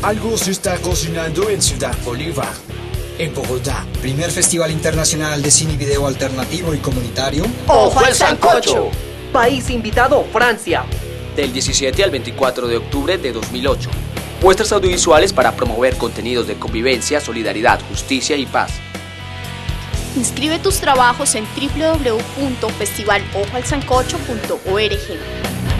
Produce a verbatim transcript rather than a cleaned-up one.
Algo se está cocinando en Ciudad Bolívar, en Bogotá. Primer Festival Internacional de Cine y Video Alternativo y Comunitario. ¡Ojo al sancocho! País invitado, Francia. Del diecisiete al veinticuatro de octubre de dos mil ocho. Muestras audiovisuales para promover contenidos de convivencia, solidaridad, justicia y paz. Inscribe tus trabajos en w w w punto festival ojo al sancocho punto org.